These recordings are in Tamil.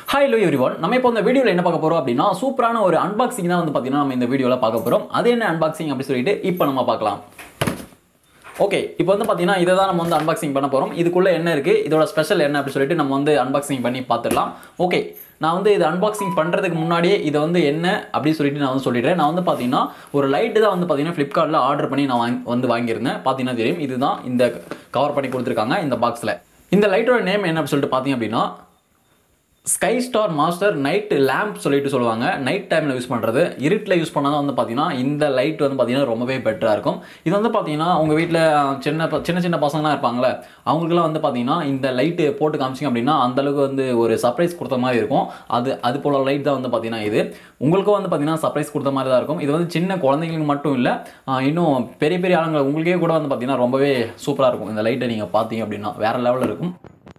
Hi hello everyone. நம்ம இப்போ இந்த வீடியோல என்ன பார்க்க போறோம் அப்படினா சூப்பரான ஒரு அன்பாக்சிங் தான் வந்து பாத்தீங்கன்னா நம்ம இந்த வீடியோல பார்க்க போறோம். அது என்ன அன்பாக்சிங் அப்படி சொல்லிட்டு இப்போ நம்ம பார்க்கலாம். ஓகே, இப்போ வந்து பாத்தீங்கன்னா இத தான் நம்ம வந்து அன்பாக்சிங் பண்ண போறோம். இதுக்குள்ள என்ன இருக்கு, இதோட ஸ்பெஷல் என்ன அப்படி சொல்லிட்டு நம்ம வந்து அன்பாக்சிங் பண்ணி பார்த்துடலாம். ஓகே, நான் வந்து இது அன்பாக்சிங் பண்றதுக்கு முன்னாடியே இத வந்து என்ன அப்படி சொல்லிட்டு நான் வந்து சொல்லிடுறேன். நான் வந்து பாத்தீங்கன்னா ஒரு லைட் தான் வந்து பாத்தீங்கன்னா Flipkartல ஆர்டர் பண்ணி நான் வந்து வாங்கியிருந்தேன். பாத்தீங்கன்னா தெரியும், இதுதான் இந்த கவர் பண்ணி கொடுத்திருக்காங்க இந்த பாக்ஸ்ல. இந்த லைட்டோட நேம் என்ன அப்படி சொல்லிட்டு பாத்தீங்க அப்படினா sky star master night lamp சொல்லிட்டு சொல்லுவாங்க. நைட் டைமில் யூஸ் பண்ணுறது, இருட்டில் யூஸ் பண்ணால் தான் வந்து பார்த்தீங்கன்னா இந்த லைட் வந்து பார்த்தீங்கன்னா ரொம்பவே பெட்டராக இருக்கும். இது வந்து பார்த்தீங்கன்னா உங்கள் வீட்டில் சின்ன சின்ன பசங்களாம் இருப்பாங்களே, அவங்களுக்குலாம் வந்து பார்த்தீங்கன்னா இந்த லைட்டு போட்டு காமிச்சிங்க அப்படின்னா அந்தளவுக்கு வந்து ஒரு சர்ப்ரைஸ் கொடுத்த மாதிரி இருக்கும். அது போல லைட் தான் வந்து பார்த்தீங்கன்னா இது உங்களுக்கும் வந்து பார்த்தீங்கன்னா சர்ப்ரைஸ் கொடுத்த மாதிரி தான் இருக்கும். இது வந்து சின்ன குழந்தைங்களுக்கு மட்டும் இல்லை, இன்னும் பெரிய பெரிய ஆளுங்க உங்களுக்கே கூட வந்து பார்த்தீங்கன்னா ரொம்பவே சூப்பராக இருக்கும். இந்த லைட்டை நீங்கள் பார்த்தீங்க அப்படின்னா வேறு லெவலில் இருக்கும்.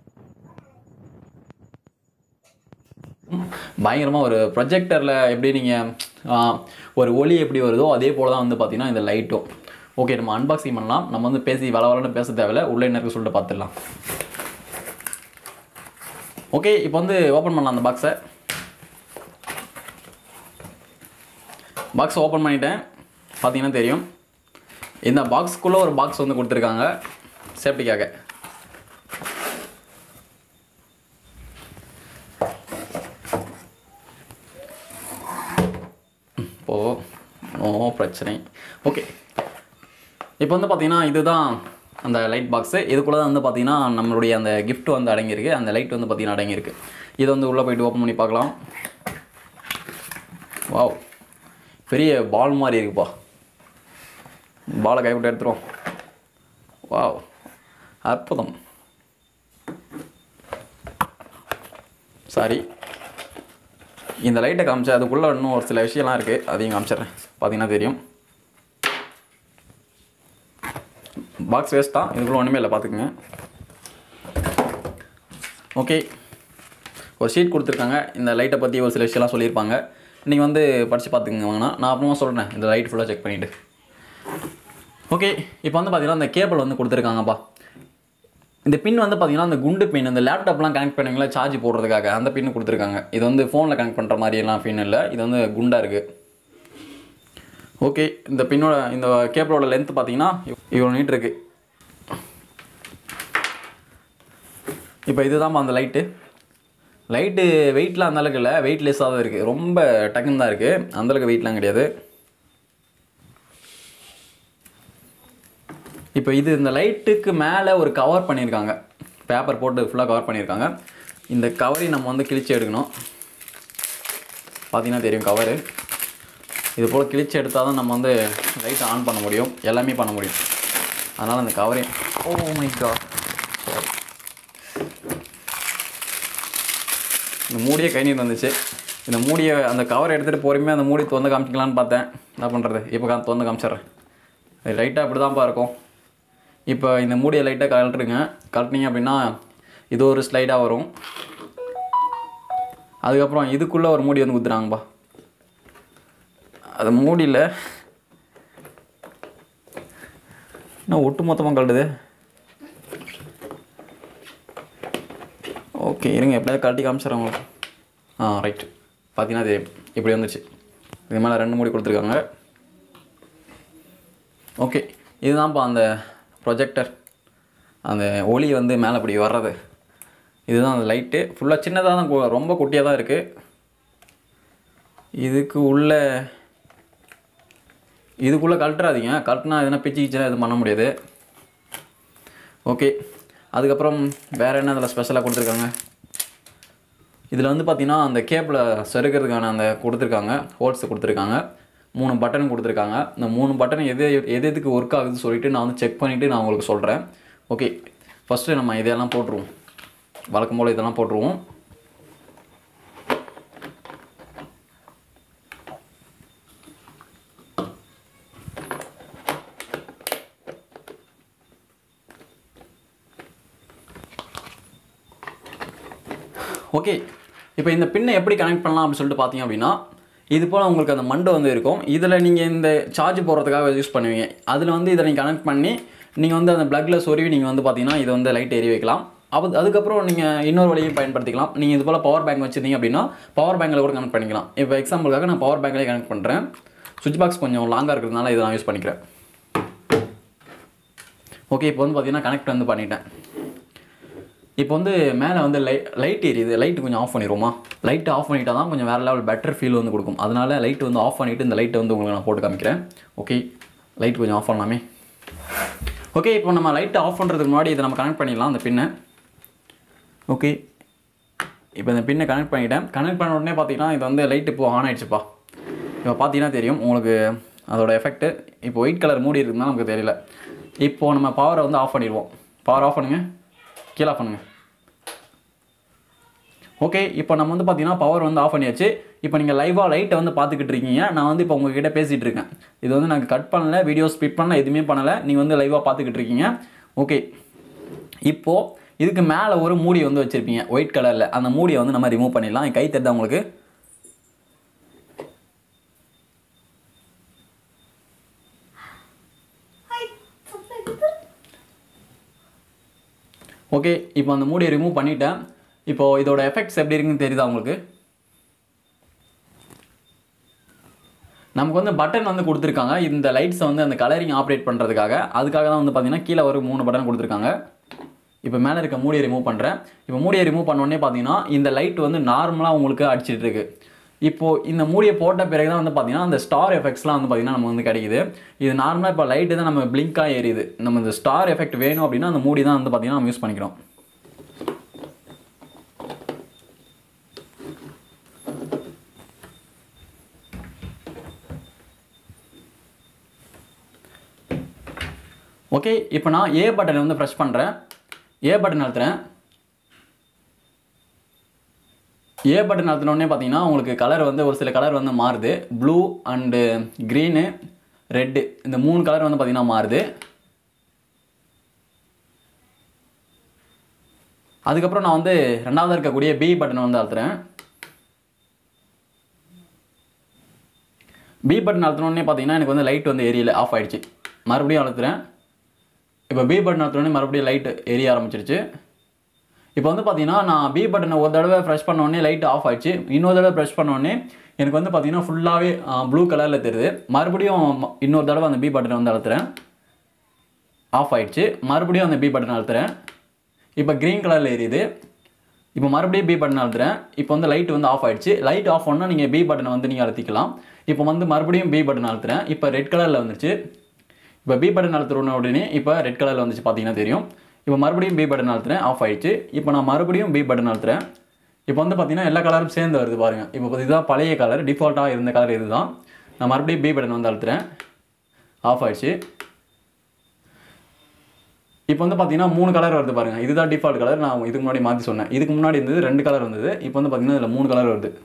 பயங்கரமாக ஒரு ப்ரொஜெக்டரில் எப்படி நீங்கள் ஒரு ஒளி எப்படி வருதோ அதே போல் தான் வந்து பார்த்தீங்கன்னா இந்த லைட்டும். ஓகே, நம்ம அன்பாக்சிங் பண்ணலாம். நம்ம வந்து பேசி வளவலன்னு பேச தேவையில்லை, உள்ளே என்ன இருக்கு சொல்லிட்டு பார்த்துடலாம். ஓகே, இப்போ வந்து ஓப்பன் பண்ணலாம் அந்த பாக்ஸை. பாக்ஸ் ஓப்பன் பண்ணிட்டேன். பார்த்தீங்கன்னா தெரியும், இந்த பாக்ஸுக்குள்ளே ஒரு பாக்ஸ் வந்து கொடுத்துருக்காங்க சேஃப்டிக்காக. நோ பிரச்சனை. ஓகே, இப்போ வந்து பார்த்தீங்கன்னா இதுதான் அந்த லைட் பாக்ஸு. இதுக்குள்ளே தான் வந்து பார்த்தீங்கன்னா நம்மளுடைய அந்த கிஃப்ட் வந்து அடங்கியிருக்கு, அந்த லைட் வந்து பார்த்தீங்கன்னா அடங்கியிருக்கு. இதை வந்து உள்ளே போய்ட்டு ஓப்பன் பண்ணி பார்க்கலாம். வாவ், பெரிய பால் மாதிரி இருக்குப்பா. பாலை கைவிட்டு எடுத்துருவோம். வாவ், அற்புதம். சாரி, இந்த லைட்டை காமிச்சேன், அதுக்குள்ளே இன்னும் ஒரு சில விஷயம்லாம் இருக்குது, அதையும் காமிச்சிட்றேன். பார்த்தீங்கன்னா தெரியும், பாக்ஸ் வேஸ்ட் தான், இதுக்குள்ளே ஒன்றுமே இல்லை, பார்த்துக்குங்க. ஓகே, ஒரு ஷீட் கொடுத்துருக்காங்க. இந்த லைட்டை பற்றி ஒரு சில விஷயம்லாம் சொல்லியிருப்பாங்க. நீங்கள் வந்து படித்து பார்த்துக்குங்க வாங்கினா, நான் அப்புறமா சொல்கிறேன் இந்த லைட் ஃபுல்லாக செக் பண்ணிவிட்டு. ஓகே, இப்போ வந்து பார்த்தீங்கன்னா இந்த கேபிள் வந்து கொடுத்துருக்காங்கப்பா. இந்த பின் வந்து பார்த்தீங்கன்னா அந்த குண்டு பின், இந்த லேப்டாப்லாம் கனெக்ட் பண்ணுவீங்களா சார்ஜ் போடுறதுக்காக, அந்த பின்னு கொடுத்துருக்காங்க. இது வந்து ஃபோனில் கனெக்ட் பண்ணுற மாதிரியெல்லாம் பின் இல்லை, இது வந்து குண்டாக இருக்குது. ஓகே, இந்த பின்னோட இந்த கேபிளோட லென்த் பார்த்தீங்கன்னா இவ்வளோ நீட் இருக்குது. இப்போ இதுதான் அந்த லைட்டு வெயிட்லாம் அந்தளவுக்கு இல்லை, வெயிட்லெஸ்ஸாக தான் இருக்குது. ரொம்ப டக்குன்னு தான் இருக்குது, அந்தளவுக்கு வெயிட்லாம் கிடையாது. இப்போ இது இந்த லைட்டுக்கு மேலே ஒரு கவர் பண்ணியிருக்காங்க, பேப்பர் போட்டு ஃபுல்லாக கவர் பண்ணியிருக்காங்க. இந்த கவரையும் நம்ம வந்து கிழிச்சு எடுக்கணும். பார்த்தீங்கன்னா தெரியும் கவரு. இது போல் கிழிச்சு எடுத்தால் தான் நம்ம வந்து லைட்டை ஆன் பண்ண முடியும், எல்லாமே பண்ண முடியும். அதனால் அந்த கவரையும், ஓ மை காட், இந்த மூடியே கை நீர் வந்துச்சு. இந்த மூடியை அந்த கவரை எடுத்துகிட்டு பொறுமையாக அந்த மூடி திறந்து காமிச்சிக்கலான்னு பார்த்தேன். என்ன பண்ணுறது, இப்போ திறந்து காமிச்சிட்றேன். லைட்டாக அப்படி தான்ப்பா இருக்கும். இப்போ இந்த மூடியை லைட்டாக கழட்டினீங்க அப்படின்னா இது ஒரு ஸ்லைடாக வரும். அதுக்கப்புறம் இதுக்குள்ளே ஒரு மூடி வந்து குத்துறாங்கப்பா. அது மூடியில் இன்னும் ஒட்டு மொத்தமாக கழட்டுது. ஓகே, இருங்க எப்படியாவது கழட்டி காமிச்சிடறேன் உங்களுக்கு. ரைட், பார்த்தீங்கன்னா அது இப்படி வந்துச்சு. இது மேலே 2 மூடி கொடுத்துருக்காங்க. ஓகே, இதுதான்ப்பா அந்த ப்ரொஜெக்டர், அந்த ஒளி வந்து மேலே அப்படி வர்றது. இதுதான் அந்த லைட்டு. ஃபுல்லாக சின்னதாக தான், ரொம்ப குட்டியாக தான் இருக்குது. இதுக்குள்ளே கழட்டுறாதீங்க, கழட்டினா எதுனா பிச்சுக்கிச்சுன்னா எதுவும் பண்ண முடியாது. ஓகே, அதுக்கப்புறம் வேறு என்ன அதில் ஸ்பெஷலாக கொடுத்துருக்காங்க. இதில் வந்து பார்த்திங்கன்னா அந்த கேபிளை செருக்கிறதுக்கான அந்த கொடுத்துருக்காங்க, ஹோல்ஸ் கொடுத்துருக்காங்க. 3 பட்டன் கொடுத்துருக்காங்க. இந்த 3 பட்டன் எதுக்கு ஒர்க் ஆகுதுன்னு சொல்லிவிட்டு நான் வந்து செக் பண்ணிவிட்டு நான் உங்களுக்கு சொல்கிறேன். ஓகே, ஃபஸ்ட்டு நம்ம இதெல்லாம் போட்டுருவோம். வழக்கம் போல் இதெல்லாம் போட்டுருவோம். ஓகே, இப்போ இந்த பின்னை எப்படி கனெக்ட் பண்ணலாம் அப்படின்னு சொல்லிட்டு பார்த்தீங்க அப்படின்னா, இது போல் உங்களுக்கு அந்த மண்டை வந்து இருக்கும். இதில் நீங்கள் இந்த சார்ஜ் போடுறதுக்காக யூஸ் பண்ணுவீங்க. அதில் வந்து இதை நீங்கள் கனெக்ட் பண்ணி நீங்கள் வந்து அந்த ப்ளக்கில் சொருவி நீங்கள் வந்து பார்த்தீங்கன்னா இதை வந்து லைட் எரிய வைக்கலாம். அதுக்கப்புறம் நீங்கள் இன்னொரு வழியும் பயன்படுத்திக்கலாம். நீங்கள் இது போல் பவர் பேங்க் வச்சுருந்தீங்க அப்படின்னா பவர் பேங்கில் கூட கனெக்ட் பண்ணிக்கலாம். இப்போ எக்ஸாம்பிளுக்காக நான் பவர் பேங்க்லேயே கனெக்ட் பண்ணுறேன். சுவிட்ச் பாக்ஸ் கொஞ்சம் லாங்காக இருக்கிறதுனால இதை நான் யூஸ் பண்ணிக்கிறேன். ஓகே, இப்போ வந்து பார்த்தீங்கன்னா கனெக்ட் வந்து பண்ணிட்டேன். இப்போ வந்து மேலே வந்து லைட் எரியுது. லைட்டு கொஞ்சம் ஆஃப் பண்ணிடுவோமா? லைட்டு ஆஃப் பண்ணிட்டா தான் கொஞ்சம் வேறு லெவல் பெட்டர் ஃபீல் வந்து கொடுக்கும். அதனால் லைட் வந்து ஆஃப் பண்ணிவிட்டு இந்த லைட்டை வந்து உங்களுக்கு நான் போட்டு காமிக்கிறேன். ஓகே, லைட் கொஞ்சம் ஆஃப் பண்ணலாமே. ஓகே, இப்போ நம்ம லைட்டை ஆஃப் பண்ணுறதுக்கு முன்னாடி இதை நம்ம கனெக்ட் பண்ணிடலாம் அந்த பின்னை. ஓகே, இப்போ இந்த பின்னை கனெக்ட் பண்ணிவிட்டேன். கனெக்ட் பண்ண உடனே பார்த்தீங்கன்னா இது வந்து லைட் இப்போ ஆன் ஆகிடுச்சுப்பா. இப்போ பார்த்தீங்கன்னா தெரியும் உங்களுக்கு அதோட எஃபெக்ட்டு. இப்போ ஒயிட் கலர் மூடி இருக்குதுன்னா நமக்கு தெரியல. இப்போது நம்ம பவரை வந்து ஆஃப் பண்ணிடுவோம். பவர் ஆஃப் பண்ணுங்கள், கீழே ஆஃப் பண்ணுங்கள். ஓகே, இப்போ நம்ம வந்து பார்த்தீங்கன்னா பவர் வந்து ஆஃப் பண்ணியாச்சு. இப்போ நீங்கள் லைவாக லைட்டை வந்து பார்த்துக்கிட்டு இருக்கீங்க. நான் வந்து இப்போ உங்ககிட்ட பேசிகிட்டு இருக்கேன். இது வந்து நாங்கள் கட் பண்ணலை, வீடியோ ஸ்பிட் பண்ணல, எதுவுமே பண்ணலை. நீங்கள் வந்து லைவாக பார்த்துக்கிட்டு இருக்கீங்க. ஓகே, இப்போது இதுக்கு மேலே ஒரு மூடி வந்து வச்சுருப்பீங்க ஒயிட் கலரில். அந்த மூடியை வந்து நம்ம ரிமூவ் பண்ணிடலாம். கை தெரிதா உங்களுக்கு? ஓகே, இப்போ அந்த மூடியை ரிமூவ் பண்ணிட்டேன். இப்போது இதோட எஃபெக்ட்ஸ் எப்படி இருக்குன்னு தெரியுதா உங்களுக்கு? நமக்கு வந்து பட்டன் வந்து கொடுத்துருக்காங்க இந்த லைட்ஸை வந்து அந்த கலரிங் ஆப்ரேட் பண்ணுறதுக்காக. அதுக்காக தான் வந்து பார்த்தீங்கன்னா கீழே ஒரு 3 பட்டன் கொடுத்துருக்காங்க. இப்போ மேலே இருக்க மூடியை ரிமூவ் பண்ணுறேன். இப்போ மூடியை ரிமூவ் பண்ணோடனே பார்த்தீங்கன்னா இந்த லைட் வந்து நார்மலாக உங்களுக்கு அடிச்சிட்டு இருக்கு. இப்போது இந்த மூடியை போட்ட பிறகு தான் வந்து பார்த்தீங்கன்னா அந்த ஸ்டார் எஃபெக்ட்ஸ்லாம் வந்து பார்த்தீங்கன்னா நம்ம வந்து கிடைக்குது. இது நார்மலாக இப்போ லைட்டு தான் நம்ம பிளிங்காக எரியுது. நம்ம இந்த ஸ்டார் எஃபெக்ட் வேணும் அப்படின்னா அந்த மூடி தான் வந்து பார்த்தீங்கன்னா நம்ம யூஸ் பண்ணிக்கிறோம். ஓகே, இப்போ நான் ஏ பட்டனை வந்து ப்ரெஸ் பண்ணுறேன். ஏ பட்டன் அழுத்துறேன். ஏ பட்டன் அழுத்தினோடனே பார்த்தீங்கன்னா உங்களுக்கு கலர் வந்து ஒரு சில கலர் வந்து மாறுது. ப்ளூ அண்டு க்ரீனு, ரெட்டு, இந்த 3 கலர் வந்து பார்த்தீங்கன்னா மாறுது. அதுக்கப்புறம் நான் வந்து ரெண்டாவது இருக்கக்கூடிய பி பட்டன் வந்து அழுத்துறேன். பி பட்டன் அழுத்தினோடனே பார்த்தீங்கன்னா எனக்கு வந்து லைட் வந்து எரியல, ஆஃப் ஆகிடுச்சு. மறுபடியும் அழுத்துறேன். இப்போ பி பட்டன் அழுத்தினோடனே மறுபடியும் லைட் எரிய ஆரம்பிச்சிருச்சு. இப்போ வந்து பார்த்தீங்கன்னா நான் பி பட்டனை ஒரு தடவை ப்ரெஸ் பண்ணோடனே லைட் ஆஃப் ஆகிடுச்சு. இன்னொரு தடவை ப்ரெஸ் பண்ணோடனே எனக்கு வந்து பார்த்தீங்கன்னா ஃபுல்லாகவே ப்ளூ கலரில் தெரியுது. மறுபடியும் இன்னொரு தடவை அந்த பி பட்டனை வந்து அழுத்துறேன். ஆஃப் ஆகிடுச்சு. மறுபடியும் அந்த பி பட்டனை அழுத்துறேன். இப்போ க்ரீன் கலரில் எரியுது. இப்போ மறுபடியும் பி பட்டன் அழுத்துறேன். இப்போ வந்து லைட் வந்து ஆஃப் ஆகிடுச்சு. லைட் ஆஃப் பண்ணால் நீங்கள் பி பட்டனை வந்து நீங்கள் அழுத்திக்கலாம். இப்போ வந்து மறுபடியும் பி பட்டன் அழுத்துறேன். இப்போ ரெட் கலரில் வந்துருச்சு. இப்போ பி பட்டன் அழுத்துறோன்னு உடனே இப்போ ரெட் கலரில் வந்துச்சு, பார்த்தீங்கன்னா தெரியும். இப்போ மறுபடியும் பி பட்டன் அழுத்துறேன், ஆஃப் ஆகிடுச்சு. இப்போ நான் மறுபடியும் பி பட்டன் அழுத்துறேன். இப்போ வந்து பார்த்தீங்கன்னா எல்லா கலரும் சேர்ந்து வருது பாருங்கள். இப்போ இதுதான் பழைய கலர், டிஃபால்ட்டாக இருந்த கலர் இதுதான். நான் மறுபடியும் பி பட்டன் வந்து அழுத்துறேன், ஆஃப் ஆகிடுச்சு. இப்போ வந்து பார்த்தீங்கன்னா 3 கலர் வருது பாருங்கள். இதுதான் டிஃபால்ட் கலர். நான் இதுக்கு முன்னாடி மாற்றி சொன்னேன். இதுக்கு முன்னாடி இருந்தது 2 கலர் வந்தது. இப்போ வந்து பார்த்தீங்கன்னா இதில் 3 கலர் வருது.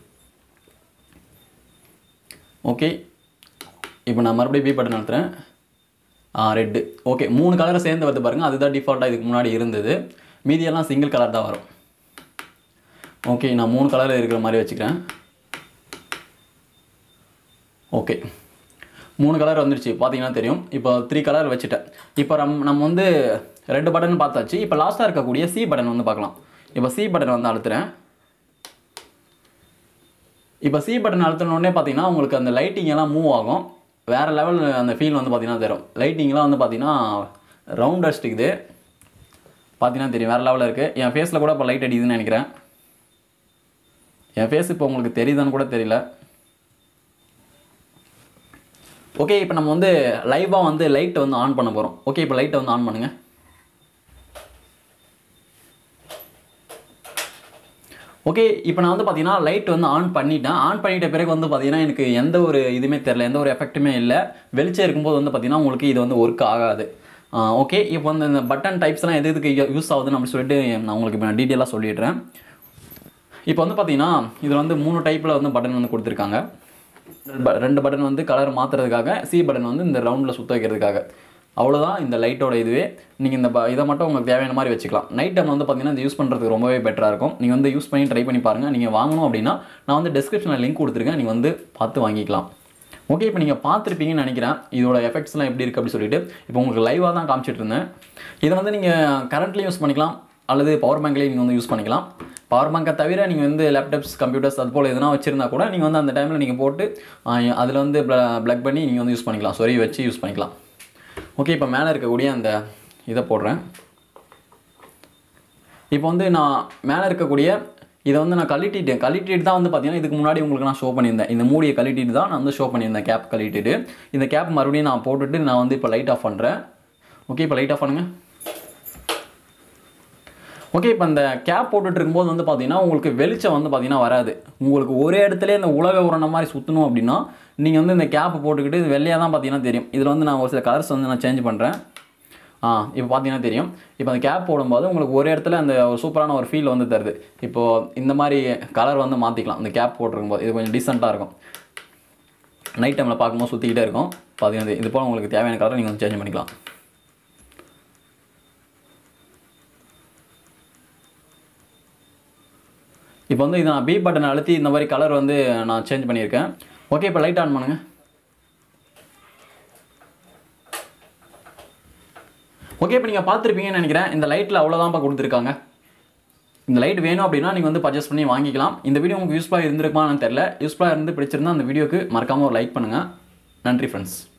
ஓகே, இப்போ நான் மறுபடியும் பி பட்டன் அழுத்துறேன், ரெட்டு. ஓகே, 3 கலரை சேர்ந்து வருது பாருங்கள். அதுதான் டிஃபால்ட்டாக இதுக்கு முன்னாடி இருந்தது. மீதியெல்லாம் சிங்கிள் கலர் தான் வரும். ஓகே, நான் 3 கலர் இருக்கிற மாதிரி வச்சுக்கிறேன். ஓகே, 3 கலர் வந்துருச்சு, பார்த்தீங்கன்னா தெரியும். இப்போ 3 கலர் வச்சுட்டேன். இப்போ நம்ம வந்து 2 பட்டன் பார்த்தாச்சு. இப்போ லாஸ்ட்டாக இருக்கக்கூடிய சி பட்டன் வந்து பார்க்கலாம். இப்போ சி பட்டன் வந்து அழுத்துறேன். இப்போ சி பட்டன் அழுத்தினோடனே பார்த்தீங்கன்னா உங்களுக்கு அந்த லைட்டிங் எல்லாம் மூவ் ஆகும். வேறு லெவல் அந்த ஃபீல் வந்து பார்த்தீங்கன்னா தரும். லைட்டிங்லாம் வந்து பார்த்தீங்கன்னா ரவுண்ட் அடிச்சிட்டுக்குது, பார்த்தீங்கன்னா தெரியும். வேறு லெவலில் இருக்குது. என் ஃபேஸில் கூட இப்போ லைட் அடிக்குதுன்னு நினைக்கிறேன். என் ஃபேஸ் இப்போ உங்களுக்கு தெரியுதான்னு கூட தெரியல. ஓகே, இப்போ நம்ம வந்து லைவாக வந்து லைட்டை வந்து ஆன் பண்ண போகிறோம். ஓகே, இப்போ லைட்டை வந்து ஆன் பண்ணுங்கள். ஓகே, இப்போ நான் வந்து பார்த்தீங்கன்னா லைட் வந்து ஆன் பண்ணிட்டேன். ஆன் பண்ணிட்ட பிறகு வந்து பார்த்தீங்கன்னா எனக்கு எந்த ஒரு இதுவுமே தெரில, எந்த ஒரு எஃபெக்ட்டுமே இல்லை. வெளிச்சம் இருக்கும்போது வந்து பார்த்தீங்கன்னா உங்களுக்கு இது வந்து ஒர்க் ஆகாது. ஓகே, இப்போ வந்து இந்த பட்டன் டைப்ஸ்லாம் எதுக்கு யூஸ் ஆகுதுன்னு அப்படி சொல்லிட்டு நான் உங்களுக்கு இப்போ டீட்டெயிலாக சொல்லிடுறேன். இப்போ வந்து பார்த்தீங்கன்னா இதில் வந்து 3 டைப்பில் வந்து பட்டன் வந்து கொடுத்துருக்காங்க. 2 பட்டன் வந்து கலர் மாற்றுறதுக்காக, சி பட்டன் வந்து இந்த ரவுண்டில் சுற்ற வைக்கிறதுக்காக. அவ்வளோதான் இந்த லைட்டோட இதுவே. நீங்கள் இந்த இதை மட்டும் உங்களுக்கு தேவையான மாதிரி வச்சுக்கலாம். நைட் டைம் வந்து பார்த்தீங்கன்னா இது யூஸ் பண்ணுறதுக்கு ரொம்பவே பெட்டராக இருக்கும். நீங்கள் வந்து யூஸ் பண்ணி ட்ரை பண்ணி பாருங்கள். நீங்கள் வாங்கணும் அப்படின்னா நான் வந்து டிஸ்கிரிப்ஷனில் லிங்க் கொடுத்துருக்கேன், நீங்கள் வந்து பார்த்து வாங்கிக்கலாம். ஓகே, இப்போ நீங்கள் பார்த்துருப்பீங்கன்னு நினைக்கிறேன் இதோட எஃபெக்ட்ஸ்லாம் எப்படி இருக்குது அப்படி சொல்லிட்டு. இப்போ உங்களுக்கு லைவாக தான் காமிச்சிட்டு இருந்தேன். இதை வந்து நீங்கள் கரண்ட்லேயும் யூஸ் பண்ணிக்கலாம், அல்லது பவர் பேங்க்லேயே நீங்கள் வந்து யூஸ் பண்ணிக்கலாம். பவர் பேங்கை தவிர நீங்கள் வந்து லேப்டாப்ஸ், கம்ப்யூட்டர்ஸ் அது போல் எதுனா வச்சுருந்தா கூட நீங்கள் வந்து அந்த டைமில் நீங்கள் போட்டு அதில் வந்து ப்ளக் பண்ணி நீங்கள் வந்து யூஸ் பண்ணிக்கலாம், சொறி வச்சு யூஸ் பண்ணிக்கலாம். ஓகே, இப்போ மேலே இருக்கக்கூடிய அந்த இதை போடுறேன். இப்போ வந்து நான் மேலே இருக்கக்கூடிய இதை வந்து நான் கழட்டிட்டு தான் வந்து பார்த்தீங்கன்னா இதுக்கு முன்னாடி உங்களுக்கு நான் ஷோ பண்ணியிருந்தேன். இந்த மூடியை கழட்டிட்டு தான் நான் வந்து ஷோ பண்ணியிருந்தேன், கேப் கழட்டிட்டு. இந்த கேப் மறுபடியும் நான் போட்டுட்டு நான் வந்து இப்போ லைட் ஆஃப் பண்ணுறேன். ஓகே, இப்போ லைட் ஆஃப் பண்ணுங்கள். ஓகே, இப்போ இந்த கேப் போட்டுட்டு இருக்கும்போது வந்து பார்த்தீங்கன்னா உங்களுக்கு வெளிச்சம் வந்து பார்த்தீங்கன்னா வராது. உங்களுக்கு ஒரே இடத்துல இந்த உலக உரண மாதிரி சுற்றணும் அப்படின்னா நீங்கள் வந்து இந்த கேப் போட்டுக்கிட்டு இது வெள்ளையாக தான் பார்த்தீங்கன்னா தெரியும். இதில் வந்து நான் ஒரு சில கலர்ஸ் வந்து நான் சேஞ்ச் பண்ணுறேன். இப்போ பார்த்தீங்கன்னா தெரியும். இப்போ அந்த கேப் போடும்போது உங்களுக்கு ஒரு இடத்துல அந்த ஒரு சூப்பரான ஒரு ஃபீல் வந்து தருது. இப்போது இந்த மாதிரி கலர் வந்து மாற்றிக்கலாம் இந்த கேப் போட்டிருக்கும்போது. இது கொஞ்சம் டீசெண்டாக இருக்கும். நைட் டைமில் பார்க்கும்போது சுற்றிக்கிட்டே இருக்கும். பார்த்தீங்கன்னா இது போல் உங்களுக்கு தேவையான கலரை நீங்கள் வந்து சேஞ்ச் பண்ணிக்கலாம். இப்போ வந்து இது நான் பி பட்டனை அழுத்தி இந்த மாதிரி கலர் வந்து நான் சேஞ்ச் பண்ணியிருக்கேன். ஓகே, இப்போ லைட் ஆன் பண்ணுங்கள். ஓகே, இப்போ நீங்கள் பார்த்துருப்பீங்கன்னு நினைக்கிறேன். இந்த லைட்டில் அவ்வளோதான்ப்பா கொடுத்துருக்காங்க. இந்த லைட் வேணும் அப்படின்னா நீங்கள் வந்து பர்ச்சேஸ் பண்ணி வாங்கிக்கலாம். இந்த வீடியோ உங்களுக்கு யூஸ்ஃபுல்லாக இருந்திருக்குமான்னு தெரியல. யூஸ்ஃபுல்லாக இருந்து பிடிச்சிருந்தா அந்த வீடியோக்கு மறக்காமல் ஒரு லைக் பண்ணுங்கள். நன்றி ஃப்ரெண்ட்ஸ்.